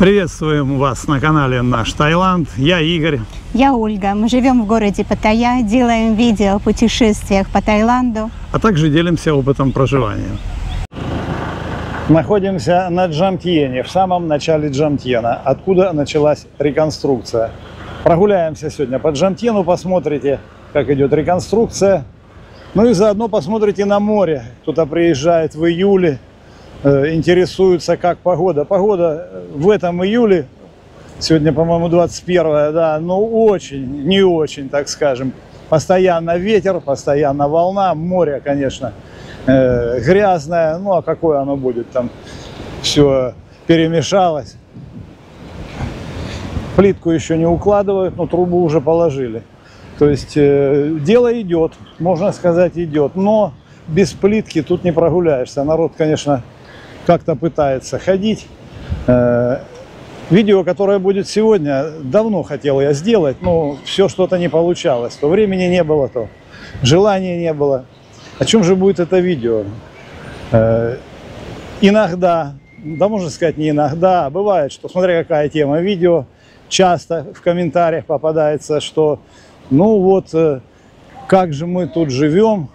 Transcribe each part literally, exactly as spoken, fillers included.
Приветствуем вас на канале Наш Таиланд. Я Игорь. Я Ольга. Мы живем в городе Паттайя, делаем видео о путешествиях по Таиланду, А также делимся опытом проживания. Находимся на Джамтьене, в самом начале Джамтьена, откуда началась реконструкция. Прогуляемся сегодня по Джамтьену, посмотрите, как идет реконструкция. Ну и заодно посмотрите на море. Кто-то приезжает в июле, интересуются, как погода. Погода в этом июле, сегодня, по-моему, двадцать первое, да, ну очень, не очень, так скажем. Постоянно ветер, постоянно волна, море, конечно, э, грязное, ну а какое оно будет, там все перемешалось. Плитку еще не укладывают, но трубу уже положили. То есть э, дело идет, можно сказать, идет, но без плитки тут не прогуляешься. Народ, конечно, как-то пытается ходить. Видео, которое будет сегодня, давно хотел я сделать, но все что-то не получалось. То времени не было, то желания не было. О чем же будет это видео? Иногда, да можно сказать не иногда, бывает, что смотря какая тема видео, часто в комментариях попадается, что ну вот, как же мы тут живем,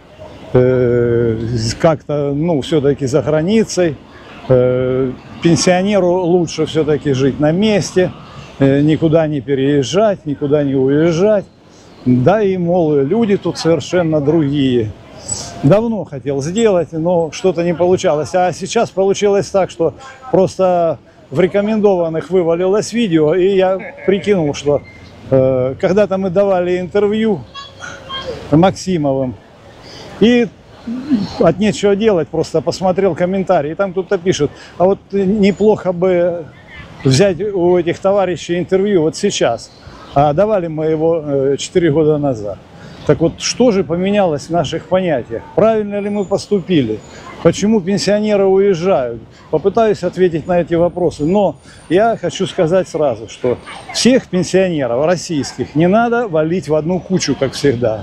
как-то, ну, все-таки за границей, пенсионеру лучше все-таки жить на месте, никуда не переезжать, никуда не уезжать, да и, мол, люди тут совершенно другие. Давно хотел сделать, но что-то не получалось, а сейчас получилось так, что просто в рекомендованных вывалилось видео, и я прикинул, что когда-то мы давали интервью Максимовым, и от нечего делать, просто посмотрел комментарии, и там кто-то пишет, а вот неплохо бы взять у этих товарищей интервью вот сейчас, а давали мы его четыре года назад. Так вот, что же поменялось в наших понятиях? Правильно ли мы поступили? Почему пенсионеры уезжают? Попытаюсь ответить на эти вопросы, но я хочу сказать сразу, что всех пенсионеров российских не надо валить в одну кучу, как всегда.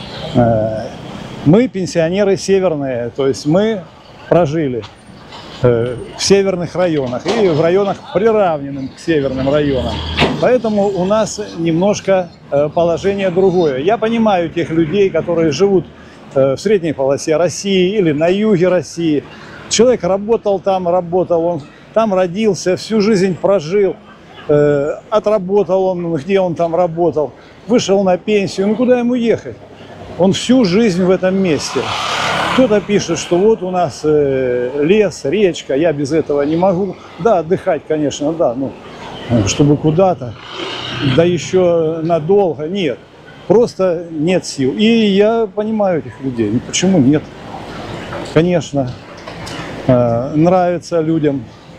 Мы пенсионеры северные, то есть мы прожили э, в северных районах и в районах, приравненных к северным районам. Поэтому у нас немножко э, положение другое. Я понимаю тех людей, которые живут э, в средней полосе России или на юге России. Человек работал там, работал, он там родился, всю жизнь прожил, э, отработал он, где он там работал, вышел на пенсию, ну куда ему ехать? Он всю жизнь в этом месте. Кто-то пишет, что вот у нас э, лес, речка, я без этого не могу. Да, отдыхать, конечно, да, ну, чтобы куда-то, да еще надолго, нет. Просто нет сил. И я понимаю этих людей. Почему нет? Конечно, э, нравится людям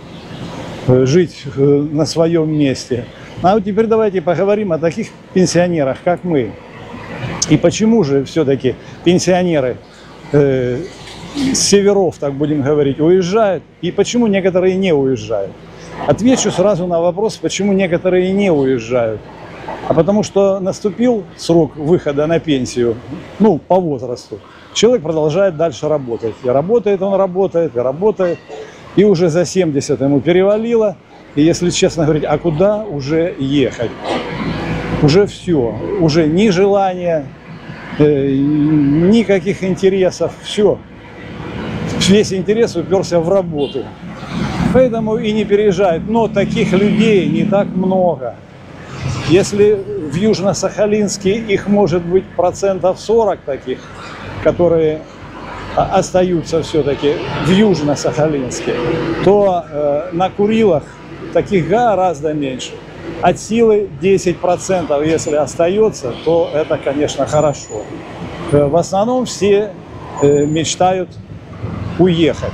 жить э, на своем месте. А вот теперь давайте поговорим о таких пенсионерах, как мы. И почему же все-таки пенсионеры э, с северов, так будем говорить, уезжают, и почему некоторые не уезжают? Отвечу сразу на вопрос, почему некоторые не уезжают. А потому что наступил срок выхода на пенсию, ну, по возрасту. Человек продолжает дальше работать. И работает он, работает, и работает. И уже за семьдесят ему перевалило. И если честно говорить, а куда уже ехать? Уже все, уже ни желания, э, никаких интересов, все. Весь интерес уперся в работу. Поэтому и не переезжают. Но таких людей не так много. Если в Южно-Сахалинске их может быть процентов сорок таких, которые остаются все-таки в Южно-Сахалинске, то э, на Курилах таких гораздо меньше. От силы десять процентов, если остается, то это, конечно, хорошо. В основном все мечтают уехать.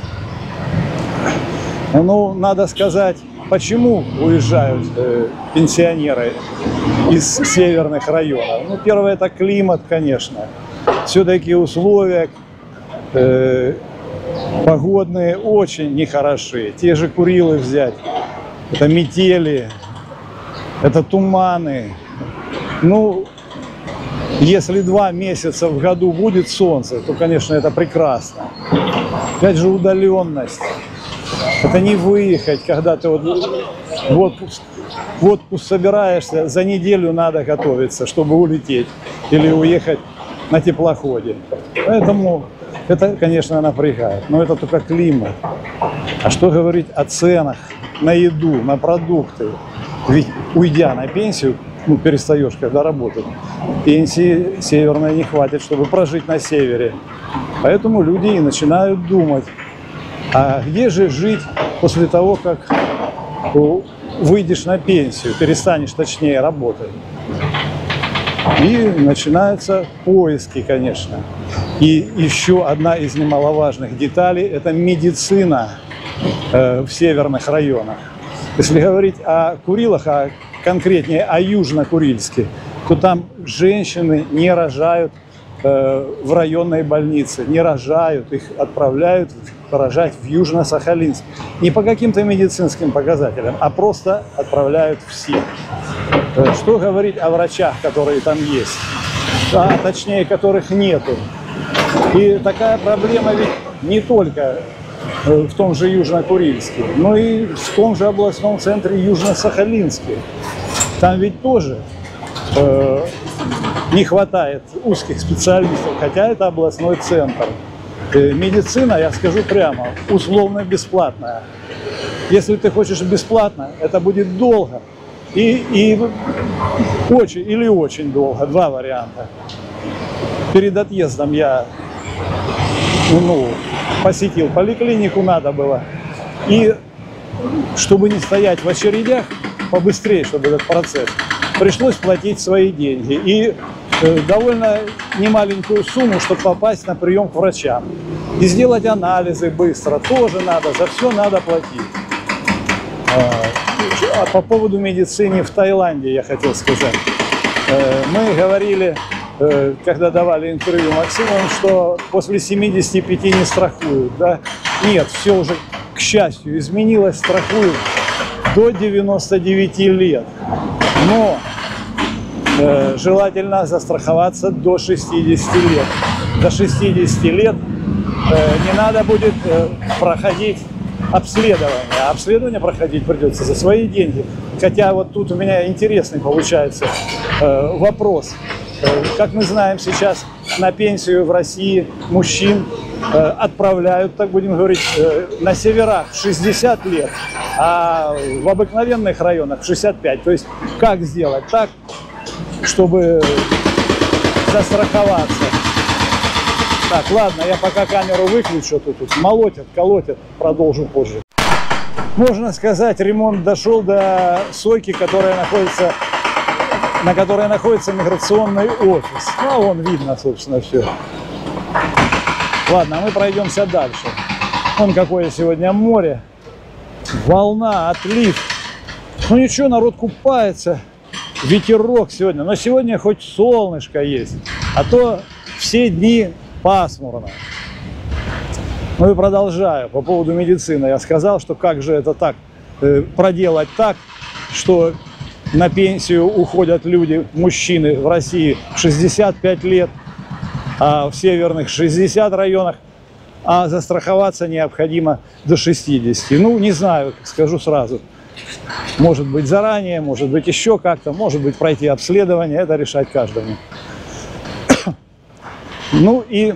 Ну, надо сказать, почему уезжают пенсионеры из северных районов. Ну, первое, это климат, конечно. Все-таки условия э, погодные очень нехорошие. Те же Курилы взять, это метели, это туманы. Ну, если два месяца в году будет солнце, то, конечно, это прекрасно. Опять же, удаленность. Это не выехать, когда ты вот в отпуск, в отпуск собираешься, за неделю надо готовиться, чтобы улететь или уехать на теплоходе. Поэтому это, конечно, напрягает, но это только климат. А что говорить о ценах на еду, на продукты? Ведь уйдя на пенсию, ну, перестаешь когда работать, пенсии северной не хватит, чтобы прожить на севере. Поэтому люди и начинают думать, а где же жить после того, как выйдешь на пенсию, перестанешь точнее работать. И начинаются поиски, конечно. И еще одна из немаловажных деталей – это медицина э, в северных районах. Если говорить о Курилах, а конкретнее о Южно-Курильске, то там женщины не рожают э, в районной больнице, не рожают, их отправляют рожать в Южно-Сахалинск. Не по каким-то медицинским показателям, а просто отправляют всех. Что говорить о врачах, которые там есть, а точнее, которых нету. И такая проблема ведь не только в том же Южно-Курильске, но и в том же областном центре Южно-Сахалинске. Там ведь тоже э, не хватает узких специалистов, хотя это областной центр. Э, медицина, я скажу прямо, условно бесплатная. Если ты хочешь бесплатно, это будет долго. И, и очень или очень долго, два варианта. Перед отъездом я ну, посетил поликлинику, надо было. И чтобы не стоять в очередях, побыстрее, чтобы этот процесс, пришлось платить свои деньги. И э, довольно немаленькую сумму, чтобы попасть на прием к врачам. И сделать анализы быстро тоже надо, за все надо платить. А по поводу медицины в Таиланде я хотел сказать. Мы говорили, когда давали интервью Максиму, что после семидесяти пяти не страхуют. Да? Нет, все уже, к счастью, изменилось, страхуют до девяноста девяти лет. Но э, желательно застраховаться до шестидесяти лет. До шестидесяти лет э, не надо будет э, проходить обследование. А обследование проходить придется за свои деньги. Хотя вот тут у меня интересный получается э, вопрос. Э, как мы знаем, сейчас на пенсию в России мужчин э, отправляют, так будем говорить, э, на северах в шестьдесят лет, а в обыкновенных районах в шестьдесят пять. То есть как сделать так, чтобы застраховаться? Так, ладно, я пока камеру выключу, тут, тут молотят, колотят, продолжу позже. Можно сказать, ремонт дошел до сойки, которая находится, на которой находится миграционный офис. А вон видно, собственно, все. Ладно, мы пройдемся дальше. Вон какое сегодня море. Волна, отлив. Ну ничего, народ купается. Ветерок сегодня. Но сегодня хоть солнышко есть. А то все дни пасмурно. Ну и продолжаю. По поводу медицины. Я сказал, что как же это так, э, проделать так, что на пенсию уходят люди, мужчины в России в шестьдесят пять лет, а в северных шестидесяти районах, а застраховаться необходимо до шестидесяти. Ну, не знаю, скажу сразу. Может быть заранее, может быть еще как-то, может быть пройти обследование, это решать каждому. Ну и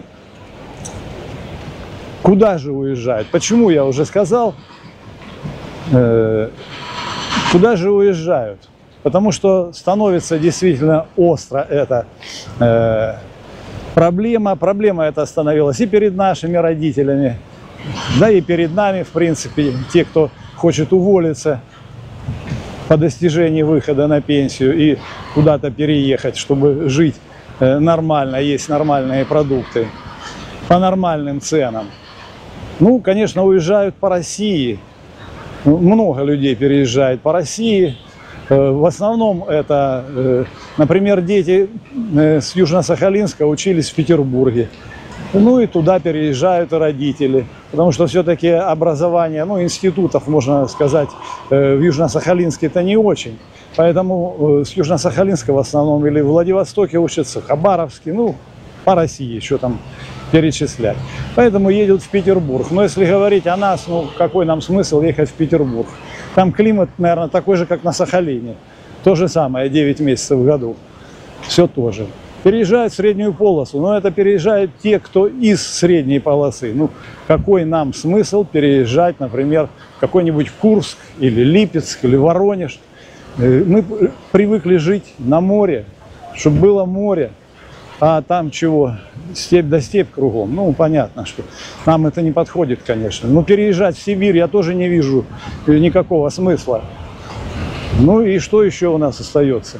куда же уезжают? Почему, я уже сказал, э, куда же уезжают? Потому что становится действительно остро эта э, проблема. Проблема эта становилась и перед нашими родителями, да и перед нами, в принципе, те, кто хочет уволиться по достижении выхода на пенсию и куда-то переехать, чтобы жить нормально, есть нормальные продукты по нормальным ценам. Ну, конечно, уезжают по России. Много людей переезжает по России. В основном это, например, дети с Южно-Сахалинска учились в Петербурге. Ну и туда переезжают и родители. Потому что все-таки образование, ну, институтов, можно сказать, в Южно-Сахалинске-то не очень. Поэтому с Южно-Сахалинска в основном или в Владивостоке учатся, в Хабаровске, ну, по России, еще там перечислять. Поэтому едут в Петербург. Но если говорить о нас, ну какой нам смысл ехать в Петербург? Там климат, наверное, такой же, как на Сахалине. То же самое, девять месяцев в году. Все то же. Переезжают в среднюю полосу, но это переезжают те, кто из средней полосы. Ну, какой нам смысл переезжать, например, в какой-нибудь Курск или Липецк или Воронеж? Мы привыкли жить на море, чтобы было море, а там чего? Степь да степь кругом. Ну, понятно, что нам это не подходит, конечно. Но переезжать в Сибирь я тоже не вижу никакого смысла. Ну и что еще у нас остается?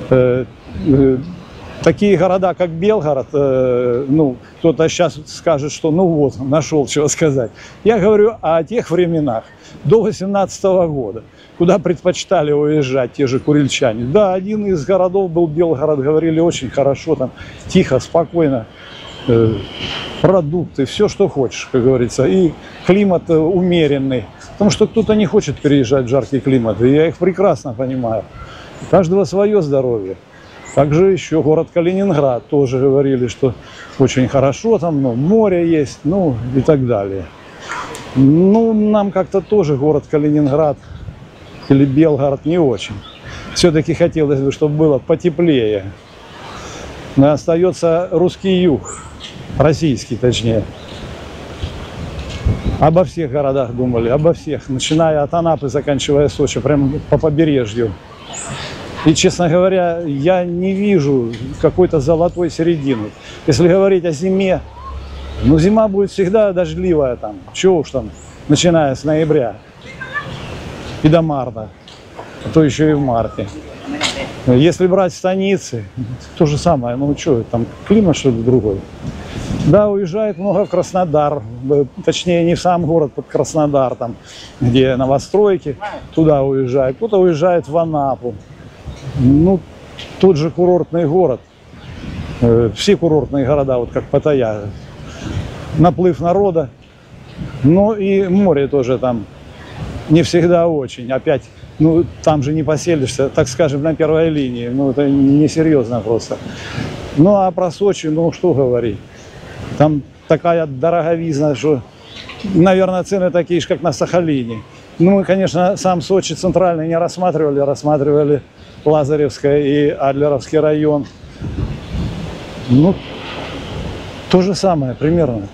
Такие города, как Белгород, э, ну, кто-то сейчас скажет, что ну вот, нашел чего сказать. Я говорю о тех временах, до восемнадцатого года, куда предпочитали уезжать те же курильчане. Да, один из городов был Белгород, говорили очень хорошо, там тихо, спокойно, э, продукты, все, что хочешь, как говорится, и климат умеренный. Потому что кто-то не хочет переезжать в жаркий климат, и я их прекрасно понимаю. У каждого свое здоровье. Также еще город Калининград, тоже говорили, что очень хорошо, там ну, море есть, ну и так далее. Ну, нам как-то тоже город Калининград или Белгород не очень. Все-таки хотелось бы, чтобы было потеплее. Но остается русский юг, российский точнее. Обо всех городах думали, обо всех, начиная от Анапы, заканчивая Сочи, прямо по побережью. И, честно говоря, я не вижу какой-то золотой середины. Если говорить о зиме, ну, зима будет всегда дождливая там, чего уж там, начиная с ноября и до марта, а то еще и в марте. Если брать станицы, то же самое, ну что, там климат что-то другой. Да, уезжает много в Краснодар, точнее не в сам город, под Краснодар, там, где новостройки, туда уезжает, кто-то уезжает в Анапу. Ну, тот же курортный город, все курортные города, вот как Паттайя, наплыв народа, но и море тоже там не всегда очень, опять, ну, там же не поселишься, так скажем, на первой линии, ну, это несерьезно просто. Ну, а про Сочи, ну, что говорить, там такая дороговизна, что, наверное, цены такие же, как на Сахалине. Ну, мы, конечно, сам Сочи центральный не рассматривали, рассматривали Лазаревское и Адлеровский район. Ну, то же самое примерно.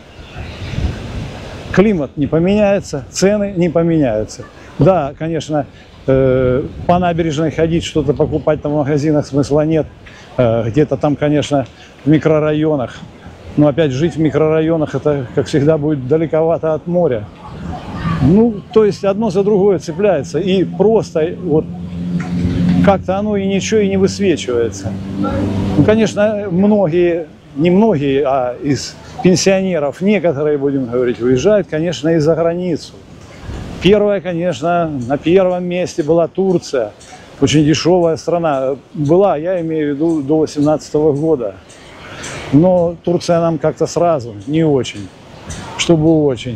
Климат не поменяется, цены не поменяются. Да, конечно, э, по набережной ходить, что-то покупать там в магазинах смысла нет. Э, где-то там, конечно, в микрорайонах. Но опять жить в микрорайонах, это, как всегда, будет далековато от моря. Ну, то есть одно за другое цепляется. И просто вот как-то оно и ничего и не высвечивается. Ну, конечно, многие, не многие, а из пенсионеров, некоторые, будем говорить, уезжают, конечно, и за границу. Первая, конечно, на первом месте была Турция. Очень дешевая страна. Была, я имею в виду, до восемнадцатого года. Но Турция нам как-то сразу не очень, чтобы очень.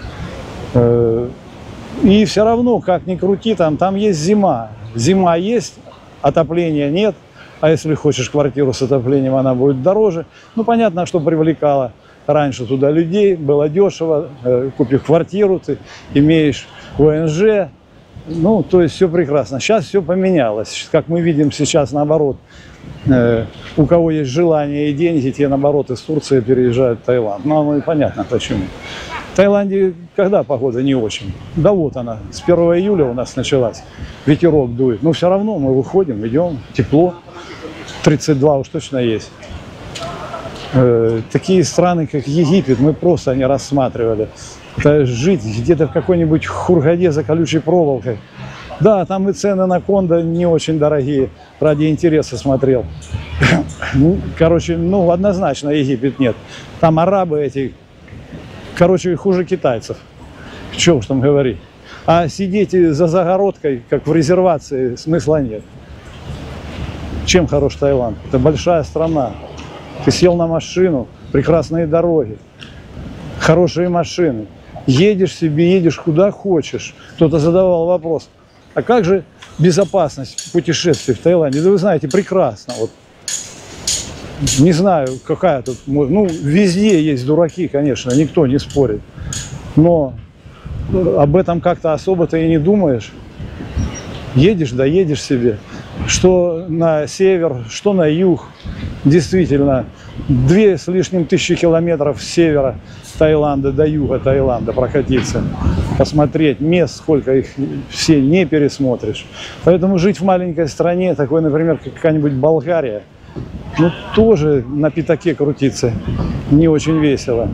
И все равно, как ни крути, там, там есть зима. Зима есть, отопления нет. А если хочешь квартиру с отоплением, она будет дороже. Ну, понятно, что привлекало раньше туда людей, было дешево. Купив квартиру, ты имеешь ВНЖ. Ну, то есть все прекрасно. Сейчас все поменялось. Как мы видим сейчас, наоборот, у кого есть желание и деньги, те, наоборот, из Турции переезжают в Таиланд. Ну, оно и понятно, почему. В Таиланде когда погода не очень? Да вот она, с первого июля у нас началась, ветерок дует. Но все равно мы выходим, идем, тепло, тридцать два уж точно есть. Э, такие страны, как Египет, мы просто не рассматривали. Это жить где-то в какой-нибудь Хургаде за колючей проволокой. Да, там и цены на кондо не очень дорогие, ради интереса смотрел. Короче, ну, однозначно Египет нет. Там арабы эти... Короче, хуже китайцев. Что уж там говорить. А сидеть за загородкой, как в резервации, смысла нет. Чем хорош Таиланд? Это большая страна. Ты сел на машину, прекрасные дороги, хорошие машины. Едешь себе, едешь куда хочешь. Кто-то задавал вопрос, а как же безопасность путешествий в Таиланде? Да вы знаете, прекрасно. Вот. не знаю, какая тут, ну, везде есть дураки, конечно, никто не спорит, но об этом как-то особо-то и не думаешь. Едешь, да едешь себе, что на север, что на юг, действительно, две с лишним тысячи километров с севера Таиланда до юга Таиланда прокатиться, посмотреть мест, сколько их все не пересмотришь. Поэтому жить в маленькой стране, такой, например, как какая-нибудь Болгария, ну, тоже на пятаке крутиться не очень весело.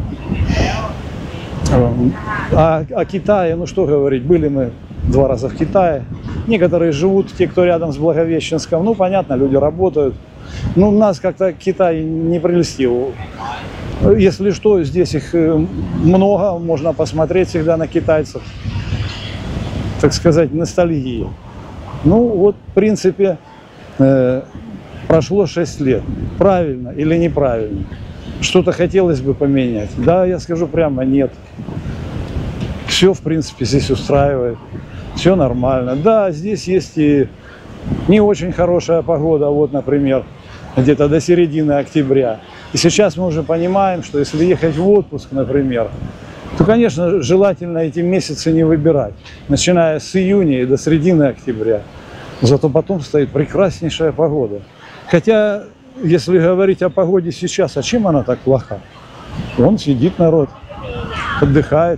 А о Китае, ну что говорить, были мы два раза в Китае. Некоторые живут, те, кто рядом с Благовещенском, ну, понятно, люди работают. Ну, нас как-то Китай не прельстил. Если что, здесь их много, можно посмотреть всегда на китайцев, так сказать, ностальгии. Ну, вот, в принципе, э, прошло шесть лет. Правильно или неправильно? Что-то хотелось бы поменять? Да, я скажу прямо, нет. Все, в принципе, здесь устраивает. Все нормально. Да, здесь есть и не очень хорошая погода. Вот, например, где-то до середины октября. И сейчас мы уже понимаем, что если ехать в отпуск, например, то, конечно, желательно эти месяцы не выбирать, начиная с июня и до середины октября. Зато потом стоит прекраснейшая погода. Хотя, если говорить о погоде сейчас, а чем она так плоха? Вон сидит народ, отдыхает,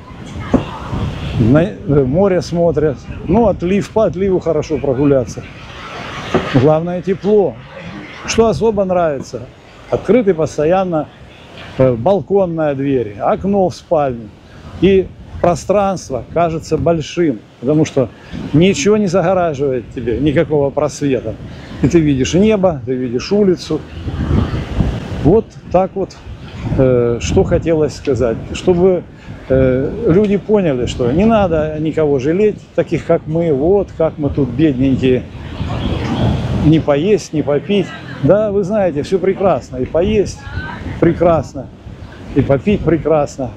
на море смотрят. Ну, отлив, по отливу хорошо прогуляться. Главное, тепло. Что особо нравится? Открытый постоянно балконная дверь, окно в спальне. И пространство кажется большим, потому что ничего не загораживает тебе, никакого просвета. И ты видишь небо, ты видишь улицу. Вот так вот, э, что хотелось сказать. Чтобы э, люди поняли, что не надо никого жалеть, таких как мы, вот как мы тут бедненькие, не поесть, не попить. Да, вы знаете, все прекрасно. И поесть прекрасно, и попить прекрасно.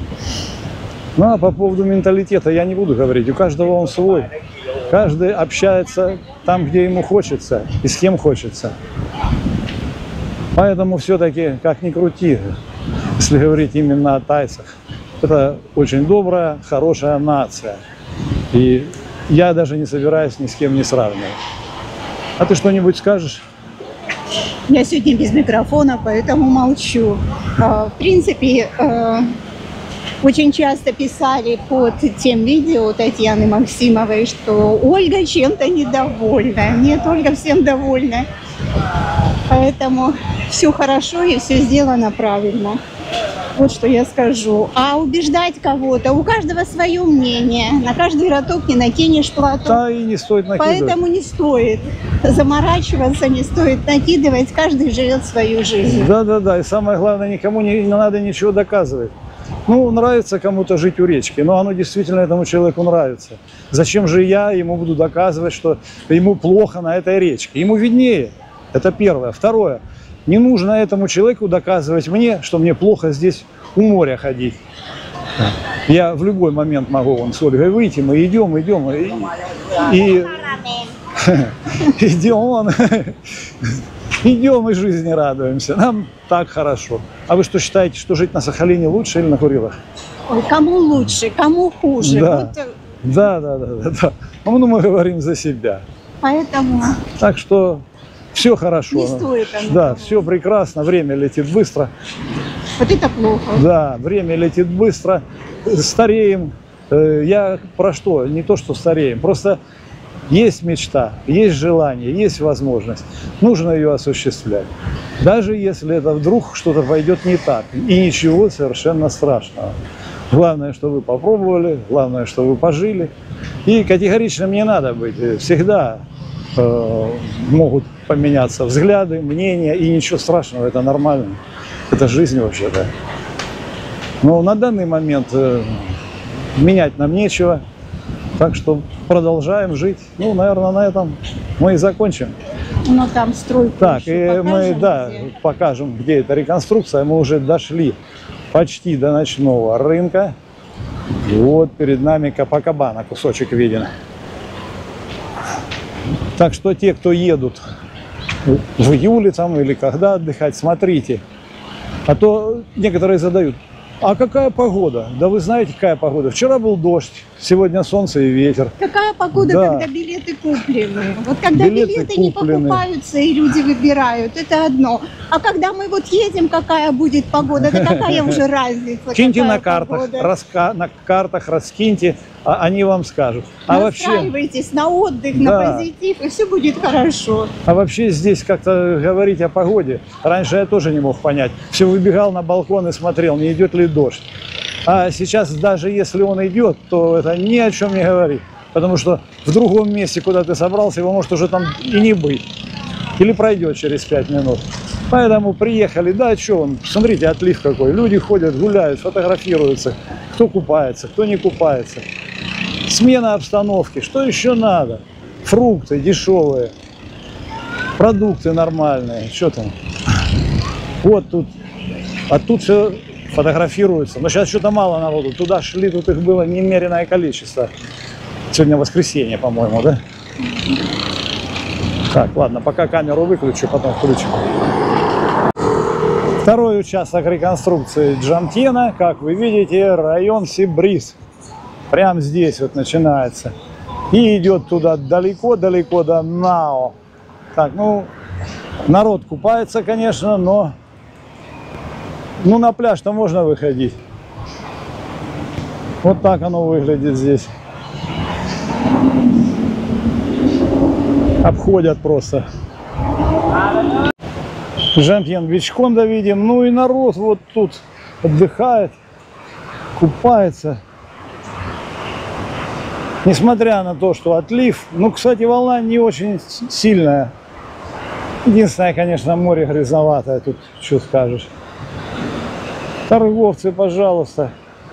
Ну, а по поводу менталитета я не буду говорить. У каждого он свой. Каждый общается там, где ему хочется и с кем хочется. Поэтому все-таки, как ни крути, если говорить именно о тайцах, это очень добрая, хорошая нация. И я даже не собираюсь ни с кем не сравнивать. А ты что-нибудь скажешь? Я сегодня без микрофона, поэтому молчу. В принципе, очень часто писали под тем видео Татьяны Максимовой, что Ольга чем-то недовольна. Нет, Ольга всем довольна. Поэтому все хорошо и все сделано правильно. Вот что я скажу. А убеждать кого-то, у каждого свое мнение. На каждый роток не накинешь плату. Да, и не стоит накидывать. Поэтому не стоит заморачиваться, не стоит накидывать. Каждый живет свою жизнь. Да, да, да. И самое главное, никому не, не надо ничего доказывать. Ну, нравится кому-то жить у речки, но оно действительно этому человеку нравится. Зачем же я ему буду доказывать, что ему плохо на этой речке? Ему виднее. Это первое. Второе. Не нужно этому человеку доказывать мне, что мне плохо здесь у моря ходить. Я в любой момент могу вон с Ольгой выйти, мы идем, идем, и, и идем, вон, идем и жизни радуемся. Нам так хорошо. А вы что считаете, что жить на Сахалине лучше или на Курилах? Ой, кому лучше, кому хуже. Да, вот... да, да, да, да. Ну, мы говорим за себя. Поэтому... Так что все хорошо. Не стоит оно Да, того. все прекрасно, время летит быстро. Вот это плохо. Да, время летит быстро. Стареем. Я про что? Не то, что стареем. Просто есть мечта, есть желание, есть возможность. Нужно ее осуществлять. Даже если это вдруг что-то пойдет не так. И ничего совершенно страшного. Главное, что вы попробовали, главное, что вы пожили. И категоричным не надо быть. Всегда э, могут поменяться взгляды, мнения, и ничего страшного, это нормально. Это жизнь вообще-то. Но на данный момент э, менять нам нечего. Так что продолжаем жить. Ну, наверное, на этом мы и закончим. Но там стройку Так, и еще мы, покажем, да, где? покажем, где эта реконструкция. Мы уже дошли почти до ночного рынка. Вот перед нами Копакабана, кусочек виден. Так что те, кто едут в июле там или когда отдыхать, смотрите. А то некоторые задают, а какая погода? Да вы знаете, какая погода. Вчера был дождь, сегодня солнце и ветер. Какая погода, Да. когда билеты куплены? Вот когда Билеты билеты, не куплены. покупаются и люди выбирают, это одно. А когда мы вот едем, какая будет погода, да какая уже разница? Киньте какая на картах, погода? раска- на картах раскиньте, а они вам скажут. А вообще, Настраивайтесь на отдых, Да. на позитив, и все будет хорошо. а вообще здесь как-то говорить о погоде. Раньше я тоже не мог понять. Все выбегал на балкон и смотрел, не идет ли дождь. А сейчас даже если он идет, то это ни о чем не говорит. Потому что в другом месте, куда ты собрался, его может уже там и не быть. Или пройдет через пять минут. Поэтому приехали, да, что он, смотрите, отлив какой. Люди ходят, гуляют, фотографируются. Кто купается, кто не купается. Смена обстановки, что еще надо? Фрукты дешевые, продукты нормальные. Что там? Вот тут, а тут все фотографируются. Но сейчас что-то мало народу. Туда шли, тут их было немеренное количество. Сегодня воскресенье, по-моему, да? Так, ладно, пока камеру выключу, потом включу. Второй участок реконструкции Джамтена, как вы видите, район Сибриз. Прямо здесь вот начинается. И идет туда далеко-далеко до Нао. Так, ну, народ купается, конечно, но ну, на пляж-то можно выходить. Вот так оно выглядит здесь. Обходят просто. Джамтен Бичконда видим. Ну и народ вот тут отдыхает, купается. Несмотря на то, что отлив. Ну, кстати, волна не очень сильная. Единственное, конечно, море грязноватое. Тут что скажешь. Торговцы, пожалуйста.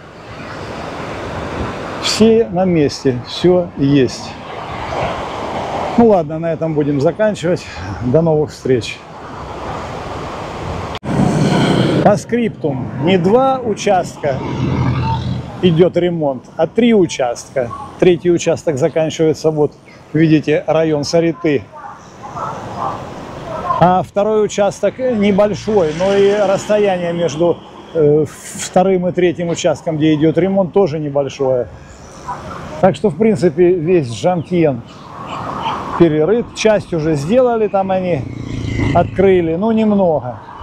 Все на месте. Все есть. Ну ладно, на этом будем заканчивать. До новых встреч. По скриптум. Не два участка идет ремонт, а три участка. Третий участок заканчивается, вот, видите, район Сарыты. А второй участок небольшой, но и расстояние между э, вторым и третьим участком, где идет ремонт, тоже небольшое. Так что, в принципе, весь Джамтен перерыт. Часть уже сделали, там они открыли, но немного.